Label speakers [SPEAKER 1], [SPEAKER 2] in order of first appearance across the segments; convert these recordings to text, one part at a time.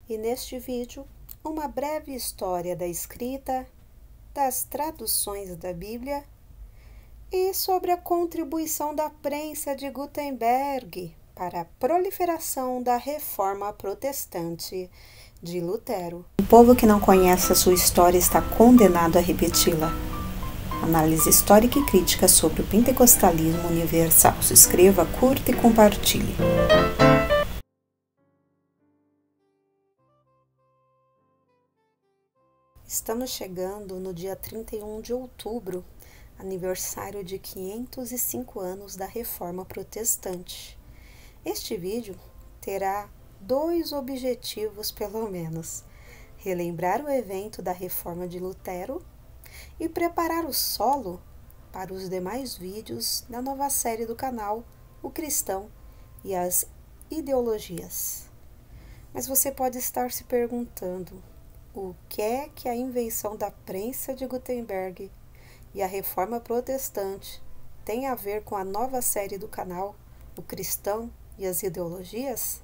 [SPEAKER 1] E neste vídeo, uma breve história da escrita, das traduções da Bíblia e sobre a contribuição da prensa de Gutenberg para a proliferação da Reforma Protestante de Lutero. O povo que não conhece a sua história está condenado a repeti-la. Análise histórica e crítica sobre o pentecostalismo universal. Se inscreva, curta e compartilhe. Estamos chegando no dia 31 de outubro, aniversário de 505 anos da Reforma Protestante. Este vídeo terá dois objetivos, pelo menos: relembrar o evento da Reforma de Lutero e preparar o solo para os demais vídeos da nova série do canal, O Cristão e as Ideologias. Mas você pode estar se perguntando: o que é que a invenção da prensa de Gutenberg e a Reforma Protestante tem a ver com a nova série do canal, O Cristão e as Ideologias?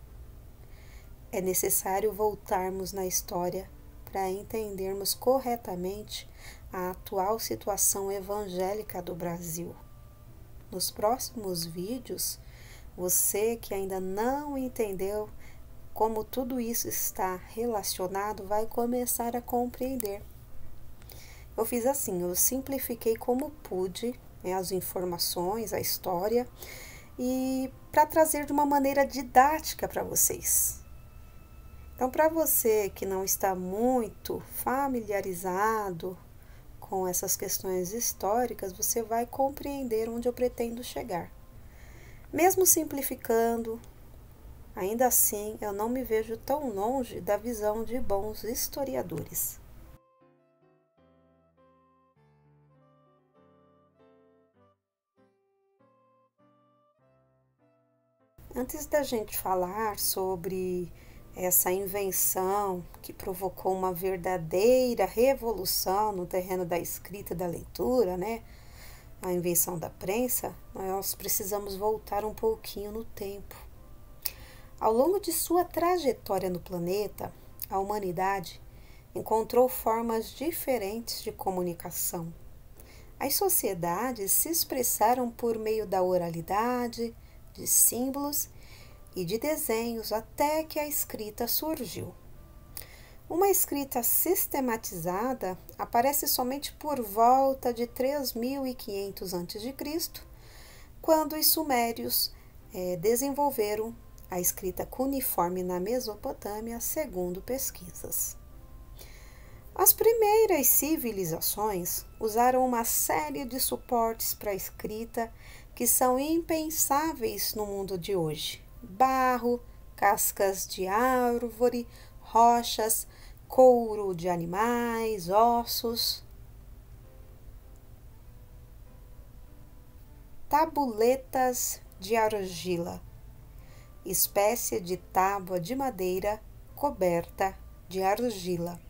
[SPEAKER 1] É necessário voltarmos na história para entendermos corretamente a atual situação evangélica do Brasil. Nos próximos vídeos, você que ainda não entendeu como tudo isso está relacionado, vai começar a compreender. Eu fiz assim, eu simplifiquei como pude, as informações, a história, e para trazer de uma maneira didática para vocês. Então, para você que não está muito familiarizado com essas questões históricas, você vai compreender onde eu pretendo chegar. Mesmo simplificando, ainda assim, eu não me vejo tão longe da visão de bons historiadores. Antes da gente falar sobre essa invenção que provocou uma verdadeira revolução no terreno da escrita e da leitura, a invenção da prensa, nós precisamos voltar um pouquinho no tempo. Ao longo de sua trajetória no planeta, a humanidade encontrou formas diferentes de comunicação. As sociedades se expressaram por meio da oralidade, de símbolos e de desenhos até que a escrita surgiu. Uma escrita sistematizada aparece somente por volta de 3500 a.C., quando os sumérios desenvolveram a escrita cuneiforme na Mesopotâmia, segundo pesquisas. As primeiras civilizações usaram uma série de suportes para a escrita que são impensáveis no mundo de hoje: barro, cascas de árvore, rochas, couro de animais, ossos. Tabuletas de argila, espécie de tábua de madeira coberta de argila.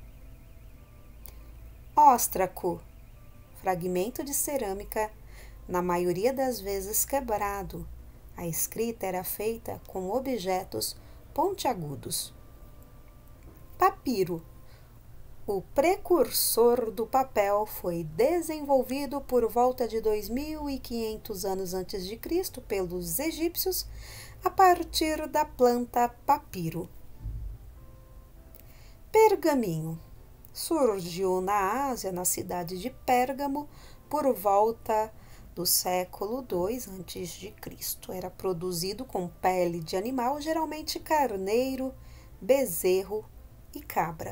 [SPEAKER 1] Óstraco, fragmento de cerâmica, na maioria das vezes quebrado. A escrita era feita com objetos pontiagudos. Papiro. O precursor do papel foi desenvolvido por volta de 2500 anos antes de Cristo pelos egípcios a partir da planta papiro. Pergaminho. Surgiu na Ásia, na cidade de Pérgamo, por volta do século II a.C. Era produzido com pele de animal, geralmente carneiro, bezerro e cabra.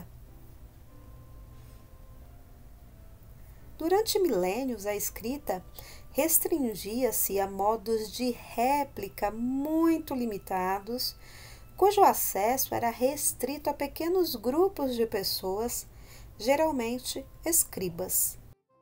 [SPEAKER 1] Durante milênios, a escrita restringia-se a modos de réplica muito limitados, cujo acesso era restrito a pequenos grupos de pessoas, geralmente escribas.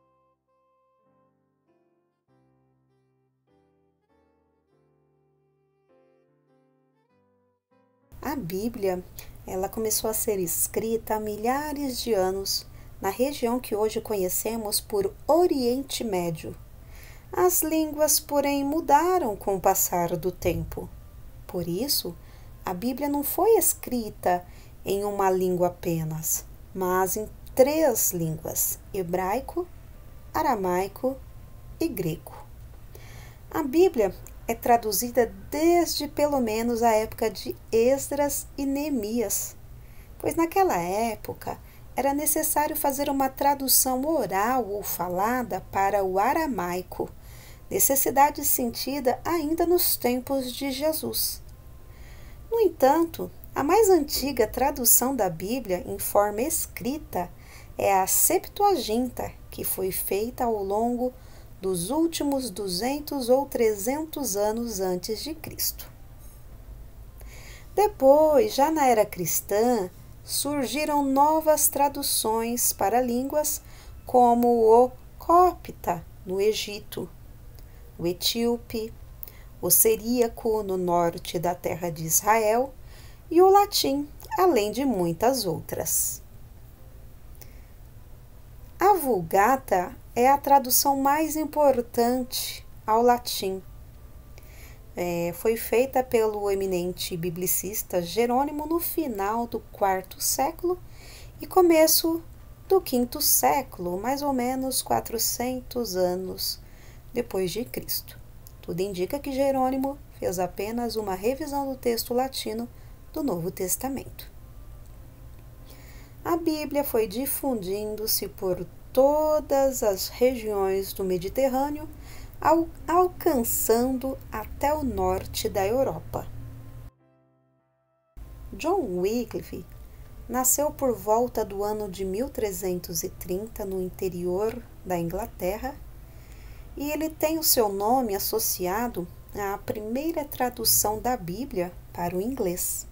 [SPEAKER 1] A Bíblia, ela começou a ser escrita há milhares de anos na região que hoje conhecemos por Oriente Médio. As línguas, porém, mudaram com o passar do tempo. Por isso, a Bíblia não foi escrita em uma língua apenas, mas em 3 línguas: hebraico, aramaico e grego. A Bíblia é traduzida desde pelo menos a época de Esdras e Neemias, pois naquela época era necessário fazer uma tradução oral ou falada para o aramaico, necessidade sentida ainda nos tempos de Jesus. No entanto, a mais antiga tradução da Bíblia em forma escrita é a Septuaginta, que foi feita ao longo dos últimos 200 ou 300 anos antes de Cristo. Depois, já na era cristã, surgiram novas traduções para línguas como o copta no Egito, o etíope, o siríaco no norte da terra de Israel e o latim, além de muitas outras. A Vulgata é a tradução mais importante ao latim. Foi feita pelo eminente biblicista Jerônimo no final do IV século e começo do V século, mais ou menos 400 anos depois de Cristo. Tudo indica que Jerônimo fez apenas uma revisão do texto latino do Novo Testamento. A Bíblia foi difundindo-se por todas as regiões do Mediterrâneo, alcançando até o norte da Europa. John Wycliffe nasceu por volta do ano de 1330 no interior da Inglaterra e ele tem o seu nome associado à primeira tradução da Bíblia para o inglês.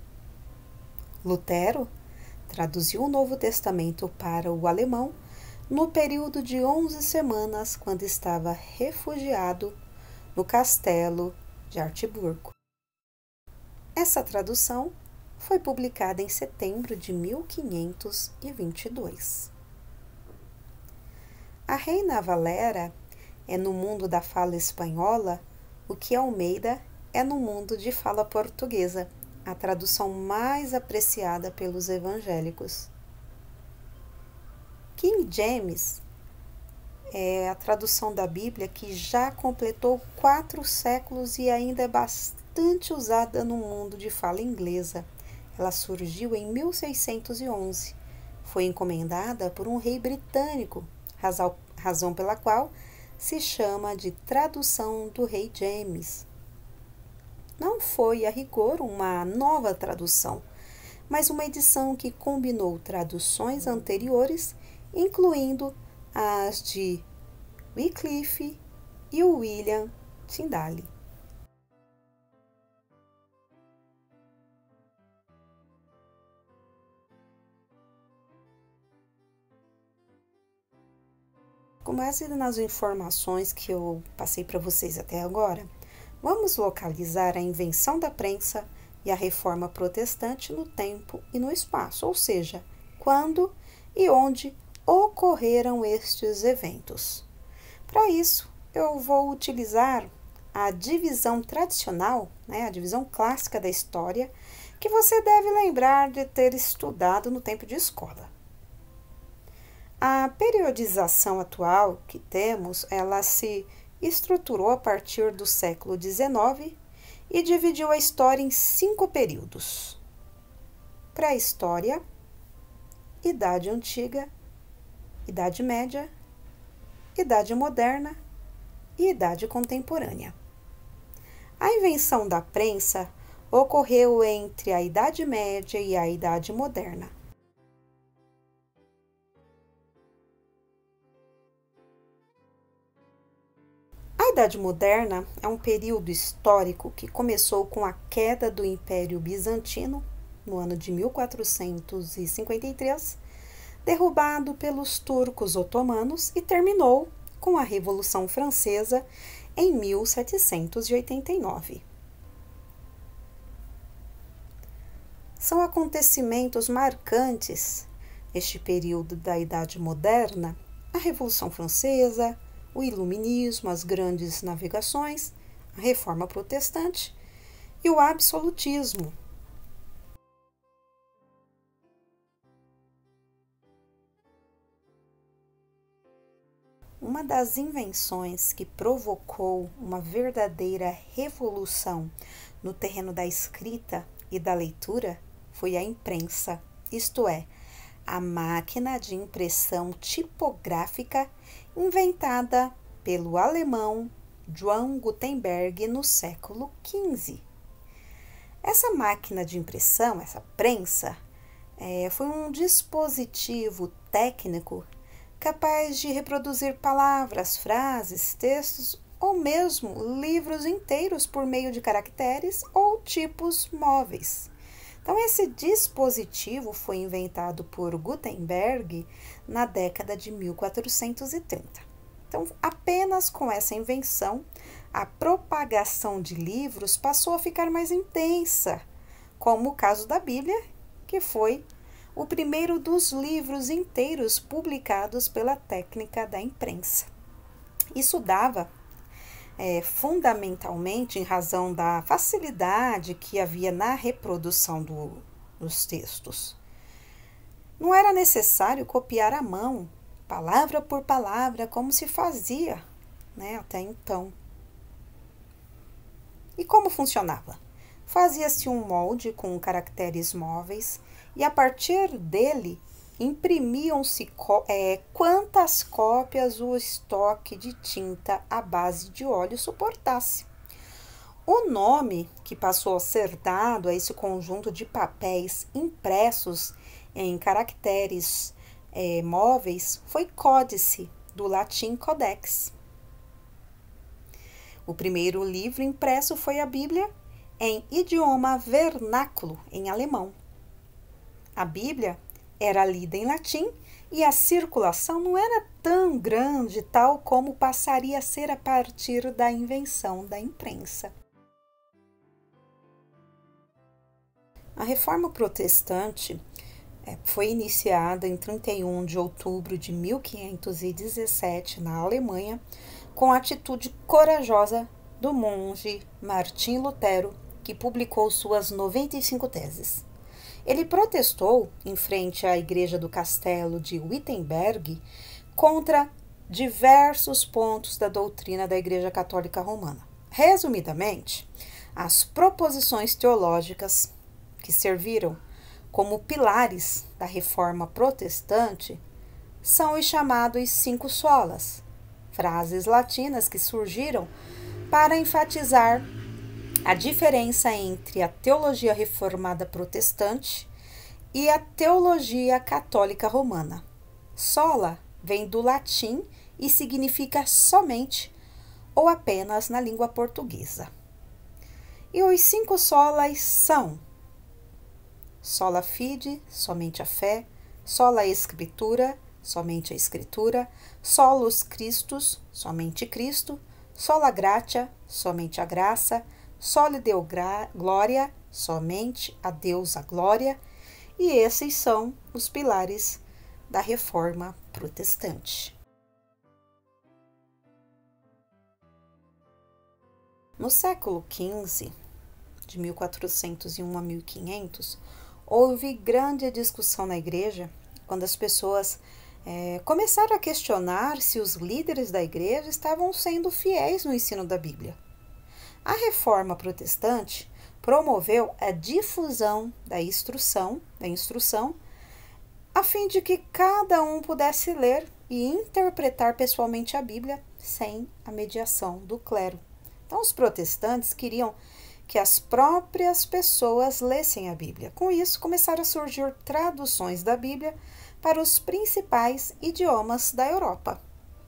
[SPEAKER 1] Lutero traduziu o Novo Testamento para o alemão no período de 11 semanas, quando estava refugiado no castelo de Artemburgo. Essa tradução foi publicada em setembro de 1522. A Reina Valera é no mundo da fala espanhola o que Almeida é no mundo de fala portuguesa, a tradução mais apreciada pelos evangélicos. King James é a tradução da Bíblia que já completou 4 séculos e ainda é bastante usada no mundo de fala inglesa. Ela surgiu em 1611. Foi encomendada por um rei britânico, razão pela qual se chama de tradução do rei James. Não foi, a rigor, uma nova tradução, mas uma edição que combinou traduções anteriores, incluindo as de Wycliffe e William Tyndale. Com base nas informações que eu passei para vocês até agora, vamos localizar a invenção da prensa e a reforma protestante no tempo e no espaço, ou seja, quando e onde ocorreram estes eventos. Para isso, eu vou utilizar a divisão tradicional, a divisão clássica da história, que você deve lembrar de ter estudado no tempo de escola. A periodização atual que temos, ela se estruturou a partir do século XIX e dividiu a história em 5 períodos: pré-história, Idade Antiga, Idade Média, Idade Moderna e Idade Contemporânea. A invenção da prensa ocorreu entre a Idade Média e a Idade Moderna. A Idade Moderna é um período histórico que começou com a queda do Império Bizantino, no ano de 1453, derrubado pelos turcos otomanos, e terminou com a Revolução Francesa em 1789. São acontecimentos marcantes neste período da Idade Moderna: a Revolução Francesa, o Iluminismo, as grandes navegações, a Reforma Protestante e o absolutismo. Uma das invenções que provocou uma verdadeira revolução no terreno da escrita e da leitura foi a imprensa, isto é, a máquina de impressão tipográfica inventada pelo alemão Johann Gutenberg no século XV. Essa máquina de impressão, essa prensa, foi um dispositivo técnico capaz de reproduzir palavras, frases, textos ou mesmo livros inteiros por meio de caracteres ou tipos móveis. Então, esse dispositivo foi inventado por Gutenberg na década de 1430. Então, apenas com essa invenção, a propagação de livros passou a ficar mais intensa, como o caso da Bíblia, que foi o primeiro dos livros inteiros publicados pela técnica da imprensa. Isso dava fundamentalmente em razão da facilidade que havia na reprodução dos textos. Não era necessário copiar à mão, palavra por palavra, como se fazia, até então. E como funcionava? Fazia-se um molde com caracteres móveis e a partir dele imprimiam-se quantas cópias o estoque de tinta à base de óleo suportasse. O nome que passou a ser dado a esse conjunto de papéis impressos em caracteres móveis foi códice, do latim codex. O primeiro livro impresso foi a Bíblia em idioma vernáculo, em alemão. A Bíblia era lida em latim e a circulação não era tão grande, tal como passaria a ser a partir da invenção da imprensa. A Reforma Protestante foi iniciada em 31 de outubro de 1517 na Alemanha, com a atitude corajosa do monge Martim Lutero, que publicou suas 95 teses. Ele protestou em frente à igreja do castelo de Wittenberg contra diversos pontos da doutrina da Igreja Católica Romana. Resumidamente, as proposições teológicas que serviram como pilares da reforma protestante são os chamados 5 solas, frases latinas que surgiram para enfatizar a diferença entre a teologia reformada protestante e a teologia católica romana. Sola vem do latim e significa somente ou apenas na língua portuguesa. E os 5 solas são sola fide, somente a fé, sola escritura, somente a escritura, solus Christus, somente Cristo, sola gratia, somente a graça, soli deo glória, somente a Deus a glória, e esses são os pilares da reforma protestante. No século XV, de 1401 a 1500, houve grande discussão na igreja quando as pessoas começaram a questionar se os líderes da igreja estavam sendo fiéis no ensino da Bíblia. A reforma protestante promoveu a difusão da instrução, a fim de que cada um pudesse ler e interpretar pessoalmente a Bíblia sem a mediação do clero. Então, os protestantes queriam que as próprias pessoas lessem a Bíblia. Com isso, começaram a surgir traduções da Bíblia para os principais idiomas da Europa.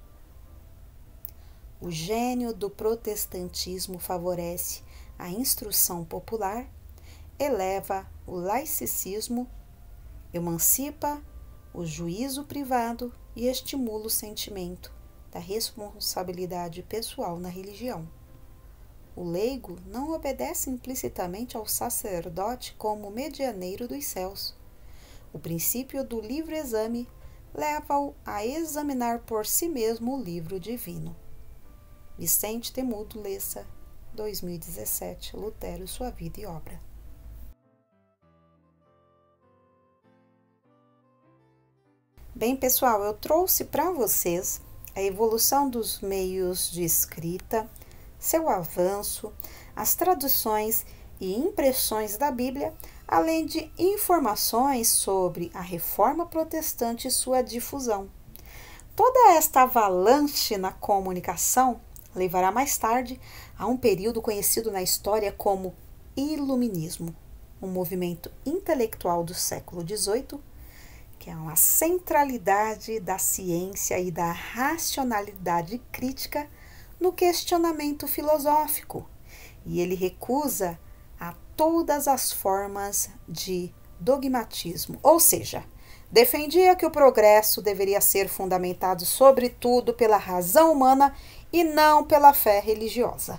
[SPEAKER 1] O gênio do protestantismo favorece a instrução popular, eleva o laicismo, emancipa o juízo privado e estimula o sentimento da responsabilidade pessoal na religião. O leigo não obedece implicitamente ao sacerdote como medianeiro dos céus. O princípio do livre exame leva-o a examinar por si mesmo o livro divino. Vicente Temudo Lessa, 2017, Lutero, sua vida e obra. Bem, pessoal, eu trouxe para vocês a evolução dos meios de escrita, seu avanço, as traduções e impressões da Bíblia, além de informações sobre a Reforma Protestante e sua difusão. Toda esta avalanche na comunicação levará mais tarde a um período conhecido na história como Iluminismo, um movimento intelectual do século XVIII, que é uma centralidade da ciência e da racionalidade crítica no questionamento filosófico, e ele recusa a todas as formas de dogmatismo, ou seja, defendia que o progresso deveria ser fundamentado sobretudo pela razão humana e não pela fé religiosa.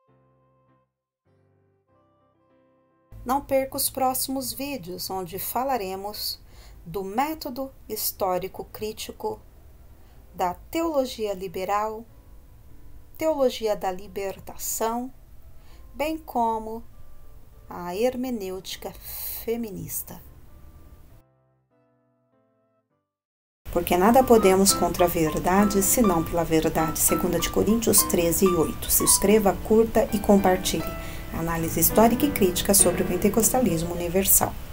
[SPEAKER 1] Não perca os próximos vídeos, onde falaremos do método histórico crítico, da teologia liberal, teologia da libertação, bem como a hermenêutica feminista. Porque nada podemos contra a verdade, senão pela verdade. 2 Coríntios 13:8. Se inscreva, curta e compartilhe. Análise histórica e crítica sobre o pentecostalismo universal.